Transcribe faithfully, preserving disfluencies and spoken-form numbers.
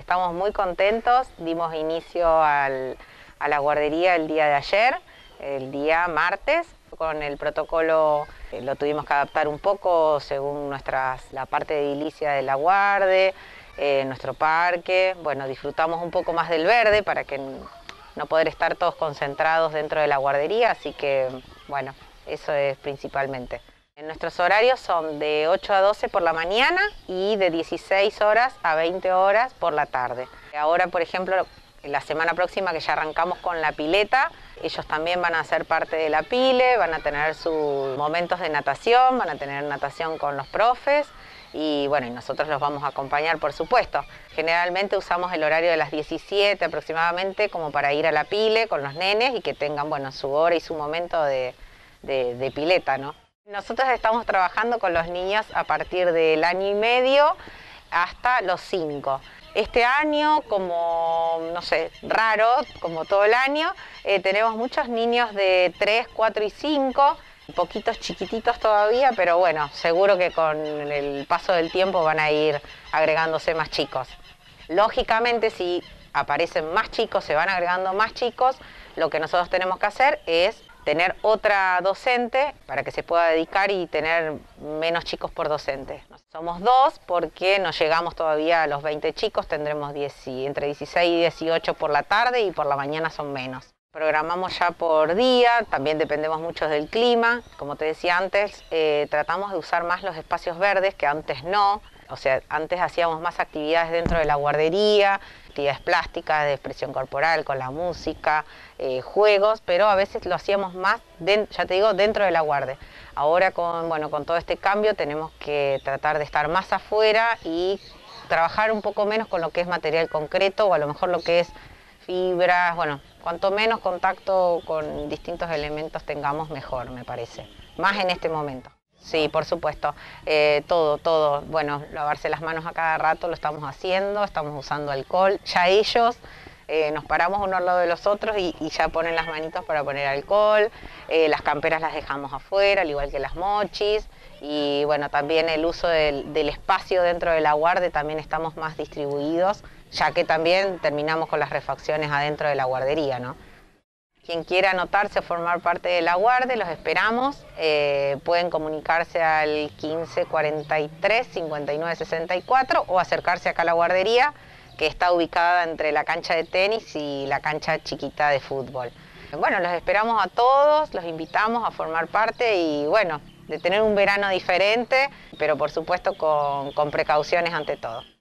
estamos muy contentos. Dimos inicio al, a la guardería el día de ayer, el día martes. Con el protocolo eh, lo tuvimos que adaptar un poco según nuestras, la parte de edilicia de la guardia, eh, nuestro parque. Bueno, disfrutamos un poco más del verde para que no poder estar todos concentrados dentro de la guardería, así que bueno, eso es principalmente. Nuestros horarios son de ocho a doce por la mañana y de dieciséis horas a veinte horas por la tarde. Ahora, por ejemplo, la semana próxima que ya arrancamos con la pileta, ellos también van a ser parte de la pile, van a tener sus momentos de natación, van a tener natación con los profes y bueno, y nosotros los vamos a acompañar, por supuesto. Generalmente usamos el horario de las diecisiete aproximadamente como para ir a la pile con los nenes y que tengan, bueno, su hora y su momento de, de, de pileta, ¿no? Nosotros estamos trabajando con los niños a partir del año y medio hasta los cinco. Este año, como, no sé, raro, como todo el año, eh, tenemos muchos niños de tres, cuatro y cinco, poquitos chiquititos todavía, pero bueno, seguro que con el paso del tiempo van a ir agregándose más chicos. Lógicamente, si aparecen más chicos, se van agregando más chicos, lo que nosotros tenemos que hacer es tener otra docente para que se pueda dedicar y tener menos chicos por docente. Somos dos porque no llegamos todavía a los veinte chicos, tendremos diez, entre dieciséis y dieciocho por la tarde y por la mañana son menos. Programamos ya por día, también dependemos mucho del clima. Como te decía antes, eh, tratamos de usar más los espacios verdes que antes no. O sea, antes hacíamos más actividades dentro de la guardería, actividades plásticas, de expresión corporal, con la música, eh, juegos, pero a veces lo hacíamos más, de, ya te digo, dentro de la guardia. Ahora con, bueno, con todo este cambio tenemos que tratar de estar más afuera y trabajar un poco menos con lo que es material concreto o a lo mejor lo que es fibras. Bueno, cuanto menos contacto con distintos elementos tengamos, mejor, me parece. Más en este momento. Sí, por supuesto, eh, todo, todo, bueno, lavarse las manos a cada rato lo estamos haciendo, estamos usando alcohol, ya ellos eh, nos paramos uno al lado de los otros y, y ya ponen las manitos para poner alcohol, eh, las camperas las dejamos afuera, al igual que las mochis, y bueno, también el uso del, del espacio dentro de la guardia también estamos más distribuidos, ya que también terminamos con las refacciones adentro de la guardería, ¿no? Quien quiera anotarse o formar parte de la guardia, los esperamos. Eh, pueden comunicarse al quince cuarenta y tres cincuenta y nueve sesenta y cuatro o acercarse acá a la guardería, que está ubicada entre la cancha de tenis y la cancha chiquita de fútbol. Bueno, los esperamos a todos, los invitamos a formar parte y bueno, de tener un verano diferente, pero por supuesto con, con precauciones ante todo.